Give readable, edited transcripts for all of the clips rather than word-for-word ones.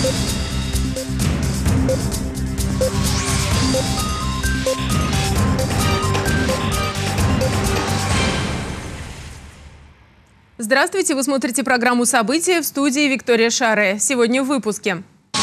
Здравствуйте, вы смотрите программу «События», в студии Виктория Шаре. Сегодня в выпуске.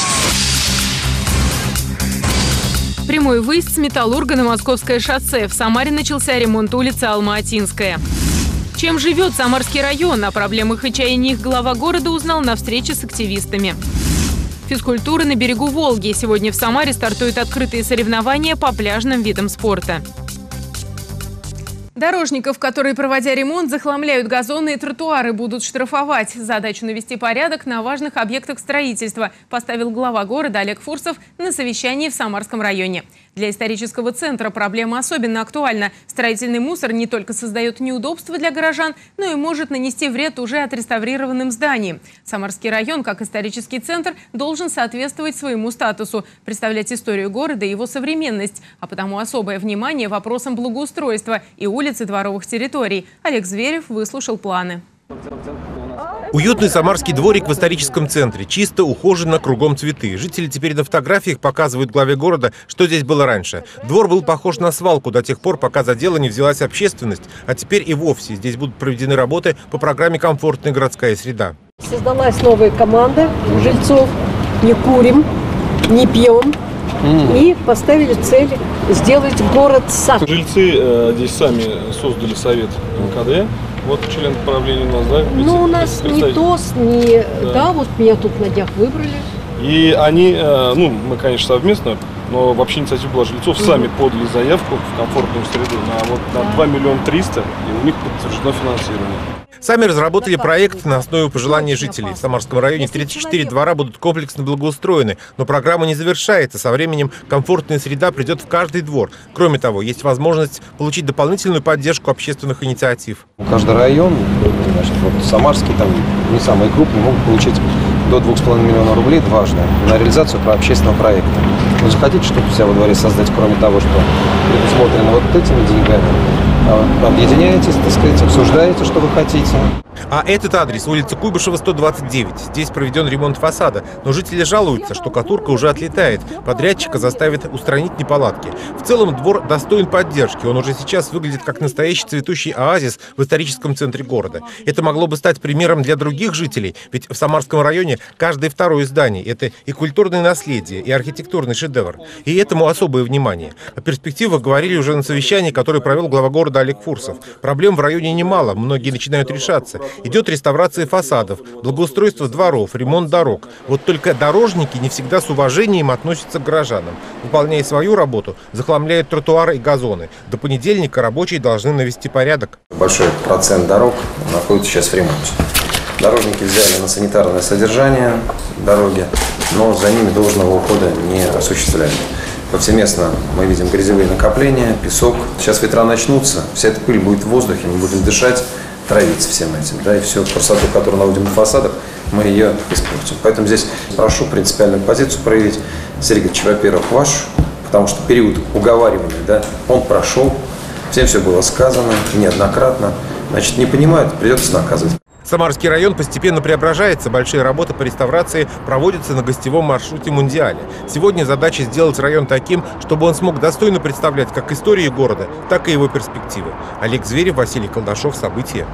Прямой выезд с Металлурга на Московское шоссе. В Самаре начался ремонт улицы Алма-Атинская. Чем живет Самарский район? О проблемах и чаяниях глава города узнал на встрече с активистами. Физкультура на берегу Волги. Сегодня в Самаре стартуют открытые соревнования по пляжным видам спорта. Дорожников, которые, проводя ремонт, захламляют газоны и тротуары, будут штрафовать. Задачу навести порядок на важных объектах строительства поставил глава города Олег Фурсов на совещании в Самарском районе. Для исторического центра проблема особенно актуальна. Строительный мусор не только создает неудобства для горожан, но и может нанести вред уже отреставрированным зданиям. Самарский район, как исторический центр, должен соответствовать своему статусу, представлять историю города и его современность, а потому особое внимание вопросам благоустройства и улиц и дворовых территорий. Олег Зверев выслушал планы. Уютный самарский дворик в историческом центре. Чисто, ухоженно, кругом цветы. Жители теперь на фотографиях показывают главе города, что здесь было раньше. Двор был похож на свалку до тех пор, пока за дело не взялась общественность. А теперь и вовсе здесь будут проведены работы по программе «Комфортная городская среда». Создалась новая команда жильцов. Не курим, не пьем. И поставили цель сделать город сад. Жильцы здесь сами создали совет МКД. Вот член правления у нас, да? Ну, у нас не ТОС, не... Да, вот меня тут на днях выбрали. И они, мы, конечно, совместно, но вообще инициатива была жильцов, сами подали заявку в комфортную среду на 2 миллиона 300, и у них подтверждено финансирование. Сами разработали проект на основе пожеланий жителей. В Самарском районе 34 двора будут комплексно благоустроены, но программа не завершается. Со временем комфортная среда придет в каждый двор. Кроме того, есть возможность получить дополнительную поддержку общественных инициатив. Каждый район, Самарский, там не самый крупный, могут получить до 2,5 миллиона рублей, это важно, на реализацию общественного проекта. Вы же хотите что-то у себя во дворе создать, кроме того, что предусмотрено вот этими деньгами? Объединяетесь, так сказать, обсуждаете, что вы хотите. А этот адрес — улица Куйбышева, 129. Здесь проведен ремонт фасада, но жители жалуются, что штукатурка уже отлетает. Подрядчика заставит устранить неполадки. В целом двор достоин поддержки. Он уже сейчас выглядит как настоящий цветущий оазис в историческом центре города. Это могло бы стать примером для других жителей, ведь в Самарском районе каждое второе здание — это и культурное наследие, и архитектурный шедевр. И этому особое внимание. О перспективах говорили уже на совещании, которое провел глава города Олег Фурсов. Проблем в районе немало, многие начинают решаться. Идет реставрация фасадов, благоустройство дворов, ремонт дорог. Вот только дорожники не всегда с уважением относятся к горожанам. Выполняя свою работу, захламляют тротуары и газоны. До понедельника рабочие должны навести порядок. Большой процент дорог находится сейчас в ремонте. Дорожники взяли на санитарное содержание дороги, но за ними должного ухода не осуществляли. Повсеместно мы видим грязевые накопления, песок. Сейчас ветра начнутся, вся эта пыль будет в воздухе, мы будем дышать, травиться всем этим. Да, и всю красоту, которую наводим на фасадах, мы ее испортим. Поэтому здесь прошу принципиальную позицию проявить. Сергей Ильич, во-первых, ваш, потому что период уговаривания, он прошел, всем все было сказано неоднократно. Значит, не понимают, придется наказывать. Самарский район постепенно преображается. Большие работы по реставрации проводятся на гостевом маршруте «Мундиале». Сегодня задача сделать район таким, чтобы он смог достойно представлять как историю города, так и его перспективы. Олег Зверев, Василий Колдашов. События.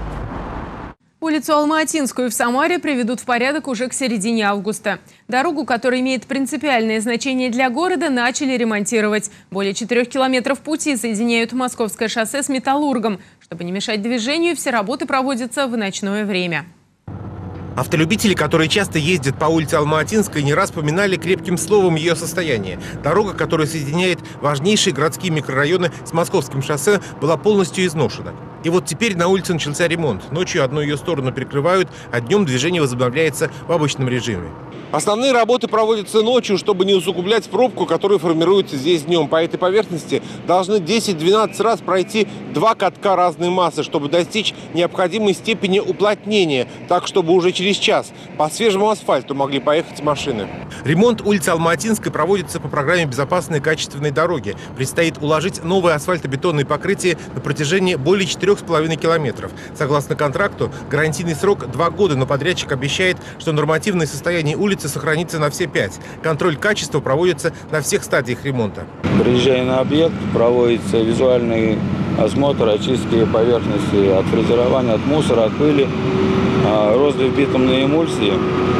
Улицу Алма-Атинскую в Самаре приведут в порядок уже к середине августа. Дорогу, которая имеет принципиальное значение для города, начали ремонтировать. Более 4 километров пути соединяют Московское шоссе с Металлургом. Чтобы не мешать движению, все работы проводятся в ночное время. Автолюбители, которые часто ездят по улице Алма-Атинской, не раз поминали крепким словом ее состояние. Дорога, которая соединяет важнейшие городские микрорайоны с Московским шоссе, была полностью изношена. И вот теперь на улице начался ремонт. Ночью одну ее сторону перекрывают, а днем движение возобновляется в обычном режиме. Основные работы проводятся ночью, чтобы не усугублять пробку, которая формируется здесь днем. По этой поверхности должны 10-12 раз пройти 2 катка разной массы, чтобы достичь необходимой степени уплотнения, так чтобы уже через через час. По свежему асфальту могли поехать машины. Ремонт улицы Алматинской проводится по программе «Безопасные и качественные дороги». Предстоит уложить новые асфальтобетонные покрытия на протяжении более 4,5 километров. Согласно контракту, гарантийный срок 2 года, но подрядчик обещает, что нормативное состояние улицы сохранится на все 5. Контроль качества проводится на всех стадиях ремонта. Приезжая на объект, проводится визуальный осмотр, очистки поверхности от фрезерования, от мусора, от пыли, розлив битумной эмульсии,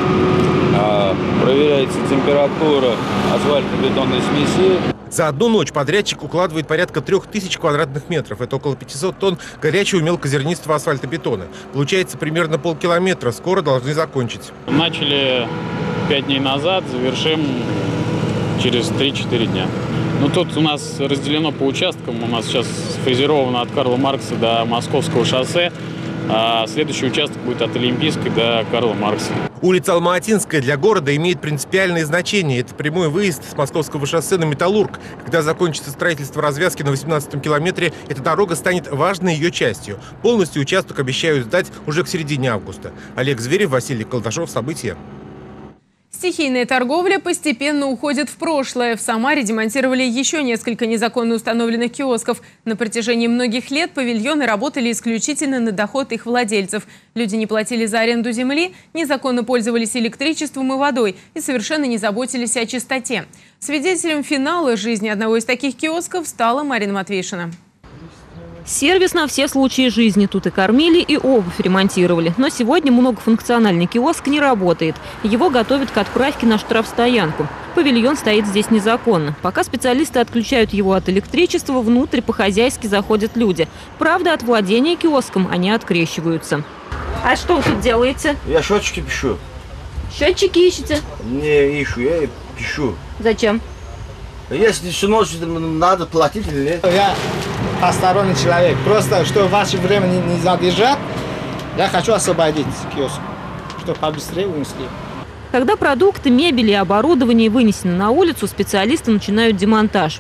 проверяется температура асфальтобетонной смеси. За одну ночь подрядчик укладывает порядка 3000 квадратных метров. Это около 500 тонн горячего мелкозернистого асфальтобетона. Получается примерно полкилометра. Скоро должны закончить. Начали 5 дней назад, завершим через 3-4 дня. Ну, тут у нас разделено по участкам. У нас сейчас фрезеровано от Карла Маркса до Московского шоссе. А следующий участок будет от Олимпийской до Карла Маркса. Улица Алматинская для города имеет принципиальное значение. Это прямой выезд с Московского шоссе на Металлург. Когда закончится строительство развязки на 18-м километре, эта дорога станет важной ее частью. Полностью участок обещают сдать уже к середине августа. Олег Зверев, Василий Колдашов. События. Стихийная торговля постепенно уходит в прошлое. В Самаре демонтировали еще несколько незаконно установленных киосков. На протяжении многих лет павильоны работали исключительно на доход их владельцев. Люди не платили за аренду земли, незаконно пользовались электричеством и водой и совершенно не заботились о чистоте. Свидетелем финала жизни одного из таких киосков стала Марина Матвейшина. Сервис на все случаи жизни. Тут и кормили, и обувь ремонтировали. Но сегодня многофункциональный киоск не работает. Его готовят к отправке на штрафстоянку. Павильон стоит здесь незаконно. Пока специалисты отключают его от электричества, внутрь по-хозяйски заходят люди. Правда, от владения киоском они открещиваются. А что вы тут делаете? Я счетчики пишу. Счетчики ищете? Не ищу, я пишу. Зачем? Если всю ночь надо платить или нет? Я посторонний человек. Просто, что ваше время не задержат, я хочу освободить киоск, чтобы побыстрее унесли. Когда продукты, мебель и оборудование вынесены на улицу, специалисты начинают демонтаж.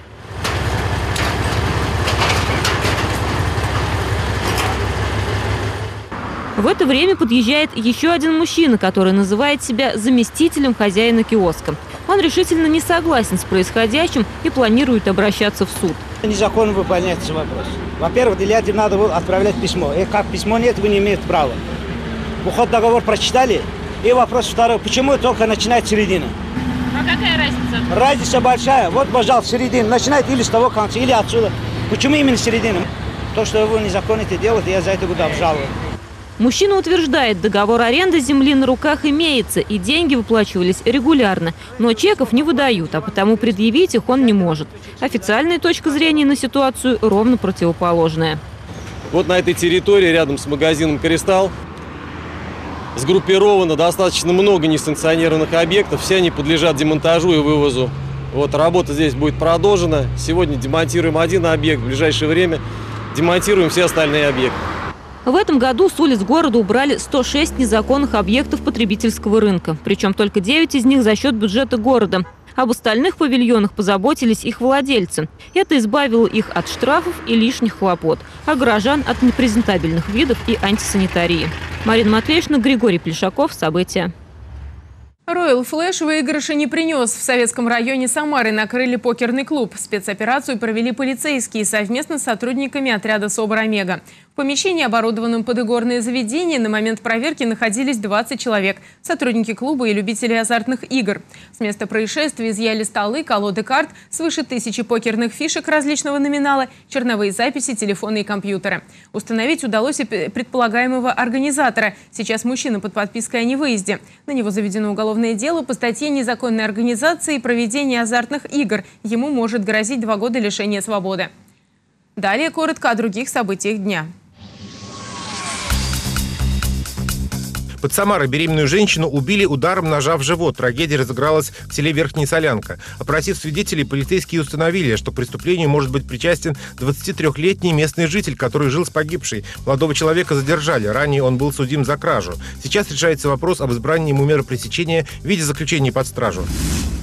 В это время подъезжает еще один мужчина, который называет себя заместителем хозяина киоска. Он решительно не согласен с происходящим и планирует обращаться в суд. Незаконно выполняется вопрос. Во-первых, для этого надо было отправлять письмо. И как письмо нет, вы не имеете права. Уход договор прочитали. И вопрос второй. Почему только начинает середина? А какая разница? Разница большая. Вот, пожалуйста, середина. Начинает или с того конца, или отсюда. Почему именно середина? То, что вы незаконно это делаете, я за это буду обжаловать. Мужчина утверждает, договор аренды земли на руках имеется, и деньги выплачивались регулярно. Но чеков не выдают, а потому предъявить их он не может. Официальная точка зрения на ситуацию ровно противоположная. Вот на этой территории, рядом с магазином «Кристалл», сгруппировано достаточно много несанкционированных объектов. Все они подлежат демонтажу и вывозу. Вот, работа здесь будет продолжена. Сегодня демонтируем один объект, в ближайшее время демонтируем все остальные объекты. В этом году с улиц города убрали 106 незаконных объектов потребительского рынка. Причем только 9 из них за счет бюджета города. Об остальных павильонах позаботились их владельцы. Это избавило их от штрафов и лишних хлопот, а горожан от непрезентабельных видов и антисанитарии. Марина Матвейшина, Григорий Плешаков. События. Royal Flash выигрыша не принес. В Советском районе Самары накрыли покерный клуб. Спецоперацию провели полицейские совместно с сотрудниками отряда СОБР «Омега». В помещении, оборудованном под игорные заведения, на момент проверки находились 20 человек. Сотрудники клуба и любители азартных игр. С места происшествия изъяли столы, колоды карт, свыше 1000 покерных фишек различного номинала, черновые записи, телефоны и компьютеры. Установить удалось и предполагаемого организатора. Сейчас мужчина под подпиской о невыезде. На него заведено уголовное дело по статье «Незаконная организация и проведение азартных игр». Ему может грозить 2 года лишения свободы. Далее коротко о других событиях дня. Под Самарой беременную женщину убили ударом ножа в живот. Трагедия разыгралась в селе Верхняя Солянка. Опросив свидетелей, полицейские установили, что к преступлению может быть причастен 23-летний местный житель, который жил с погибшей. Молодого человека задержали. Ранее он был судим за кражу. Сейчас решается вопрос об избрании ему меры пресечения в виде заключения под стражу.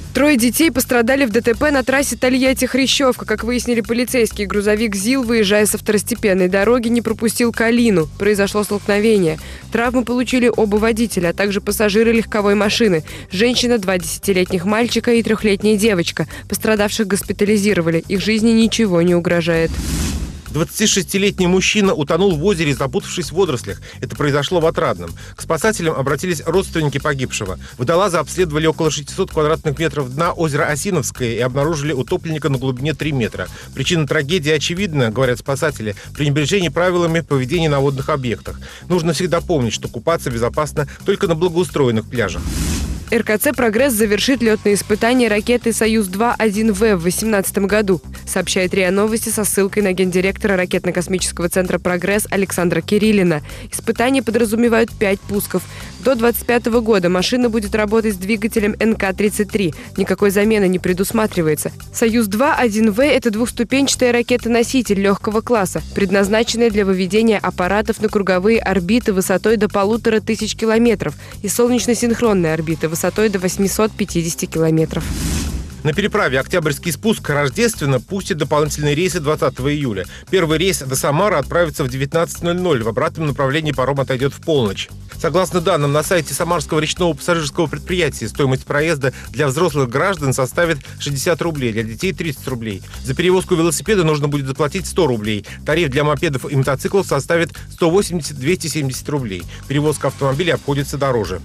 Трое детей пострадали в ДТП на трассе Тольятти-Хрящевка. Как выяснили полицейские, грузовик ЗИЛ, выезжая со второстепенной дороги, не пропустил Калину. Произошло столкновение. Травмы получили оба водителя, а также пассажиры легковой машины. Женщина, 2 10-летних мальчика и 3-летняя девочка. Пострадавших госпитализировали. Их жизни ничего не угрожает. 26-летний мужчина утонул в озере, запутавшись в водорослях. Это произошло в Отрадном. К спасателям обратились родственники погибшего. Водолазы обследовали около 600 квадратных метров дна озера Осиновское и обнаружили утопленника на глубине 3 метра. Причина трагедии очевидна, говорят спасатели, пренебрежение правилами поведения на водных объектах. Нужно всегда помнить, что купаться безопасно только на благоустроенных пляжах. РКЦ «Прогресс» завершит летные испытания ракеты «Союз-2-1В» в 2018 году, сообщает РИА Новости со ссылкой на гендиректора ракетно-космического центра «Прогресс» Александра Кириллина. Испытания подразумевают 5 пусков. До 2025 года машина будет работать с двигателем НК-33. Никакой замены не предусматривается. «Союз-2-1В» – это двухступенчатая ракета-носитель легкого класса, предназначенная для выведения аппаратов на круговые орбиты высотой до 1500 километров и солнечно-синхронные орбиты высотой до 850 километров. На переправе «Октябрьский спуск» Рождественно пустят дополнительные рейсы 20 июля. Первый рейс до Самары отправится в 19:00. В обратном направлении паром отойдет в полночь. Согласно данным на сайте Самарского речного пассажирского предприятия, стоимость проезда для взрослых граждан составит 60 рублей, для детей 30 рублей. За перевозку велосипеда нужно будет заплатить 100 рублей. Тариф для мопедов и мотоциклов составит 180-270 рублей. Перевозка автомобилей обходится дороже.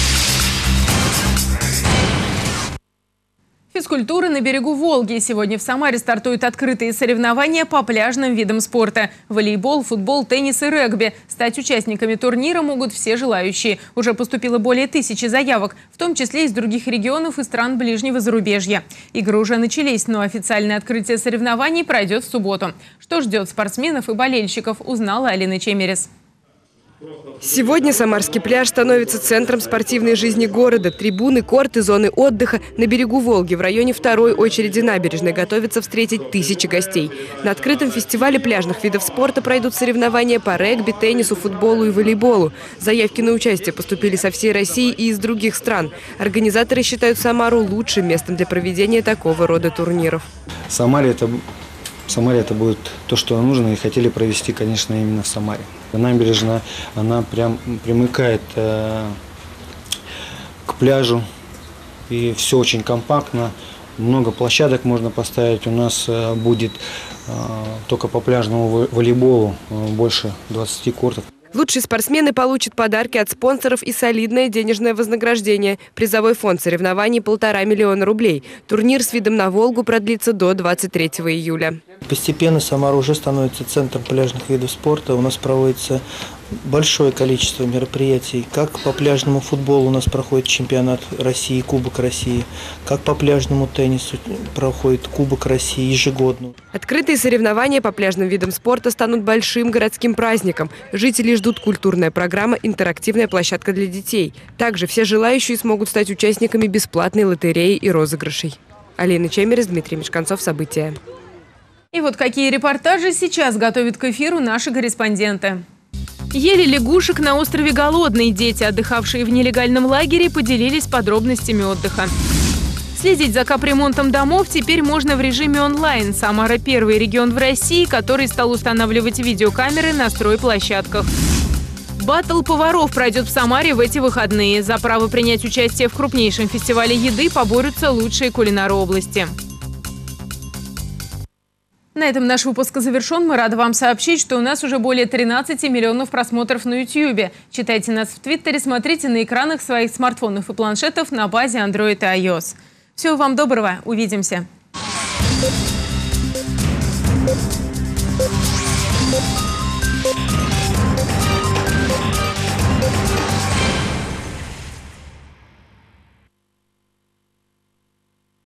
Физкультура на берегу Волги. Сегодня в Самаре стартуют открытые соревнования по пляжным видам спорта. Волейбол, футбол, теннис и регби. Стать участниками турнира могут все желающие. Уже поступило более 1000 заявок, в том числе из других регионов и стран ближнего зарубежья. Игры уже начались, но официальное открытие соревнований пройдет в субботу. Что ждет спортсменов и болельщиков, узнала Алина Чемерес. Сегодня Самарский пляж становится центром спортивной жизни города. Трибуны, корты, зоны отдыха на берегу Волги в районе второй очереди набережной готовятся встретить 1000 гостей. На открытом фестивале пляжных видов спорта пройдут соревнования по регби, теннису, футболу и волейболу. Заявки на участие поступили со всей России и из других стран. Организаторы считают Самару лучшим местом для проведения такого рода турниров. В Самаре это будет то, что нужно, и хотели провести, конечно, именно в Самаре. Набережная, она прям примыкает к пляжу, и все очень компактно, много площадок можно поставить. У нас будет только по пляжному волейболу больше 20 кортов. Лучшие спортсмены получат подарки от спонсоров и солидное денежное вознаграждение. Призовой фонд соревнований – 1,5 миллиона рублей. Турнир с видом на Волгу продлится до 23 июля. Постепенно Самара уже становится центром пляжных видов спорта. У нас проводится большое количество мероприятий. Как по пляжному футболу у нас проходит чемпионат России, Кубок России, как по пляжному теннису проходит Кубок России ежегодно. Открытые соревнования по пляжным видам спорта станут большим городским праздником. Жители ждут культурная программа, интерактивная площадка для детей. Также все желающие смогут стать участниками бесплатной лотереи и розыгрышей. Алина Чемерес, Дмитрий Мешканцов. События. И вот какие репортажи сейчас готовят к эфиру наши корреспонденты. Ели лягушек на острове Голодный. Дети, отдыхавшие в нелегальном лагере, поделились подробностями отдыха. Следить за капремонтом домов теперь можно в режиме онлайн. Самара – первый регион в России, который стал устанавливать видеокамеры на стройплощадках. Баттл поваров пройдет в Самаре в эти выходные. За право принять участие в крупнейшем фестивале еды поборются лучшие кулинары области. На этом наш выпуск завершен. Мы рады вам сообщить, что у нас уже более 13 миллионов просмотров на YouTube. Читайте нас в Твиттере, смотрите на экранах своих смартфонов и планшетов на базе Android и iOS. Всего вам доброго. Увидимся.